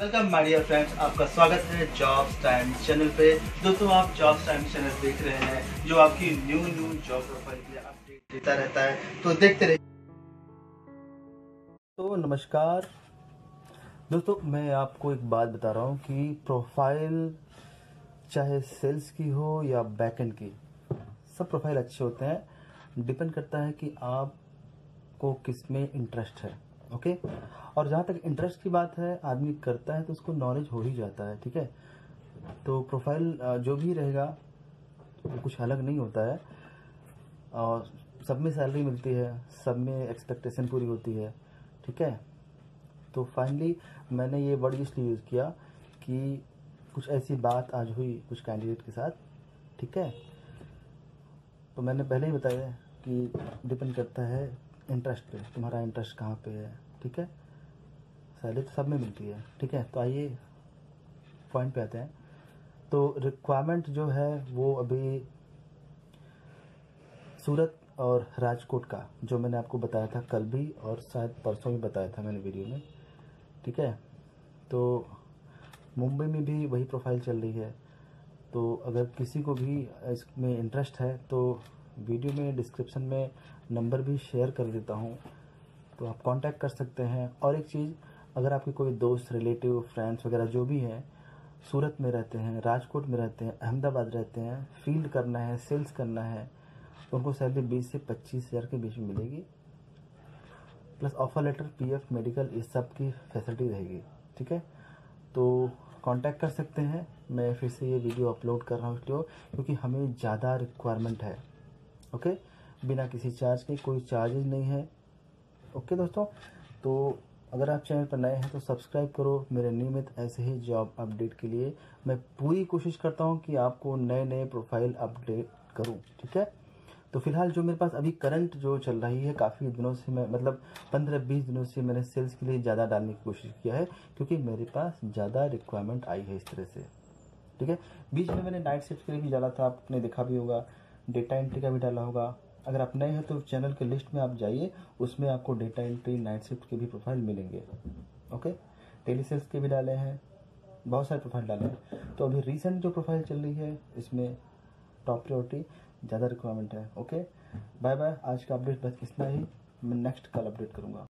Welcome my dear friends, आपका स्वागत है जॉब्स टाइम्स चैनल पे। दोस्तों, आप जॉब्स टाइम्स चैनल देख रहे हैं जो आपकी न्यू जॉब प्रोफाइल की अपडेट देता रहता है, तो देखते रहिए। तो नमस्कार दोस्तों, मैं आपको एक बात बता रहा हूँ कि प्रोफाइल चाहे सेल्स की हो या बैकएंड की, सब प्रोफाइल अच्छे होते हैं। डिपेंड करता है कि आपको किस में इंटरेस्ट है। ओके, और जहाँ तक इंटरेस्ट की बात है, आदमी करता है तो उसको नॉलेज हो ही जाता है। ठीक है, तो प्रोफाइल जो भी रहेगा वो कुछ अलग नहीं होता है, और सब में सैलरी मिलती है, सब में एक्सपेक्टेशन पूरी होती है। ठीक है, तो फाइनली मैंने ये वर्ड इसलिए यूज़ किया कि कुछ ऐसी बात आज हुई कुछ कैंडिडेट के साथ। ठीक है, तो मैंने पहले ही बताया कि डिपेंड करता है इंटरेस्ट पे, तुम्हारा इंटरेस्ट कहाँ पे है। ठीक है, सैलरी तो सब में मिलती है। ठीक है, तो आइए पॉइंट पे आते हैं। तो रिक्वायरमेंट जो है वो अभी सूरत और राजकोट का, जो मैंने आपको बताया था कल भी और शायद परसों भी बताया था मैंने वीडियो में। ठीक है, तो मुंबई में भी वही प्रोफाइल चल रही है। तो अगर किसी को भी इसमें इंटरेस्ट है तो वीडियो में डिस्क्रिप्शन में नंबर भी शेयर कर देता हूँ, तो आप कांटेक्ट कर सकते हैं। और एक चीज़, अगर आपके कोई दोस्त, रिलेटिव, फ्रेंड्स वगैरह जो भी हैं सूरत में रहते हैं, राजकोट में रहते हैं, अहमदाबाद रहते हैं, फील्ड करना है, सेल्स करना है, तो उनको सैलरी 20 से 25 हज़ार के बीच में मिलेगी, plus offer letter, PF, medical, इस सब की फैसिलिटी रहेगी। ठीक है, तो कांटेक्ट कर सकते हैं। मैं फिर से ये वीडियो अपलोड कर रहा हूँ इसलिए क्योंकि हमें ज़्यादा रिक्वायरमेंट है। ओके, बिना किसी चार्ज के, कोई चार्जेज नहीं है। ओके दोस्तों, तो अगर आप चैनल पर नए हैं तो सब्सक्राइब करो मेरे नियमित ऐसे ही जॉब अपडेट के लिए। मैं पूरी कोशिश करता हूँ कि आपको नए नए प्रोफाइल अपडेट करूँ। ठीक है, तो फिलहाल जो मेरे पास अभी करंट जो चल रही है, काफ़ी दिनों से मैं मतलब 15-20 दिनों से मैंने सेल्स के लिए ज़्यादा डालने की कोशिश किया है, क्योंकि मेरे पास ज़्यादा रिक्वायरमेंट आई है इस तरह से। ठीक है, बीच में मैंने नाइट शिफ्ट के लिए भी डाला था, आपने देखा भी होगा, डेटा एंट्री का भी डाला होगा। अगर आप नए हैं तो चैनल के लिस्ट में आप जाइए, उसमें आपको डेटा एंट्री, नाइट शिफ्ट के भी प्रोफाइल मिलेंगे। ओके, टेली सेल्स के भी डाले हैं, बहुत सारे प्रोफाइल डाले हैं। तो अभी रिसेंट जो प्रोफाइल चल रही है इसमें टॉप प्रायोरिटी, ज़्यादा रिक्वायरमेंट है। Okay, bye bye. आज का अपडेट बस इतना ही, मैं नेक्स्ट कल अपडेट करूँगा।